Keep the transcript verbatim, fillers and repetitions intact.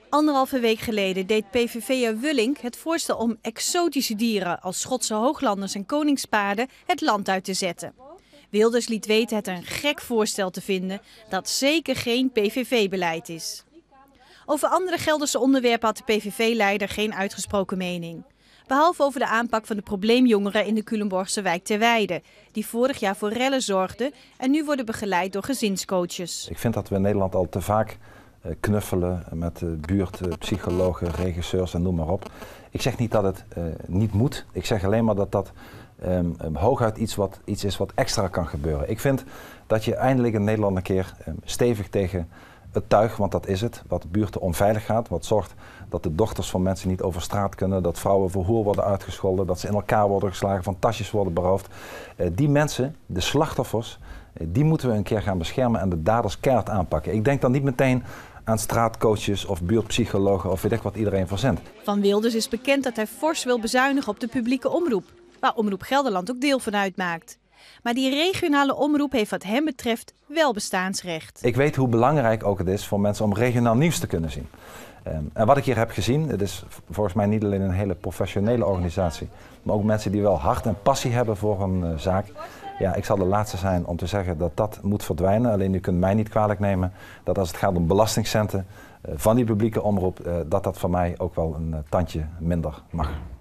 Anderhalve week geleden deed P V V'er Wullink het voorstel om exotische dieren als Schotse hooglanders en koningspaarden het land uit te zetten. Wilders liet weten het een gek voorstel te vinden dat zeker geen P V V-beleid is. Over andere Gelderse onderwerpen had de P V V-leider geen uitgesproken mening. Behalve over de aanpak van de probleemjongeren in de Culemborgse wijk Terweijde, die vorig jaar voor rellen zorgden en nu worden begeleid door gezinscoaches. Ik vind dat we in Nederland al te vaak knuffelen met buurtpsychologen, regisseurs en noem maar op. Ik zeg niet dat het uh, niet moet, ik zeg alleen maar dat dat um, um, hooguit iets, wat, iets is wat extra kan gebeuren. Ik vind dat je eindelijk in Nederland een keer um, stevig tegen het tuig, want dat is het, wat buurten onveilig gaat, wat zorgt dat de dochters van mensen niet over straat kunnen, dat vrouwen voor hoer worden uitgescholden, dat ze in elkaar worden geslagen, van tasjes worden beroofd. Uh, die mensen, de slachtoffers, uh, die moeten we een keer gaan beschermen en de daders keihard aanpakken. Ik denk dan niet meteen aan straatcoaches of buurtpsychologen of weet ik wat iedereen verzendt. Van Wilders is bekend dat hij fors wil bezuinigen op de publieke omroep, waar Omroep Gelderland ook deel van uitmaakt. Maar die regionale omroep heeft wat hem betreft wel bestaansrecht. Ik weet hoe belangrijk ook het is voor mensen om regionaal nieuws te kunnen zien. Um, en wat ik hier heb gezien, het is volgens mij niet alleen een hele professionele organisatie, maar ook mensen die wel hart en passie hebben voor een uh, zaak. Ja, ik zal de laatste zijn om te zeggen dat dat moet verdwijnen. Alleen u kunt mij niet kwalijk nemen dat als het gaat om belastingcenten uh, van die publieke omroep, uh, dat dat voor mij ook wel een uh, tandje minder mag.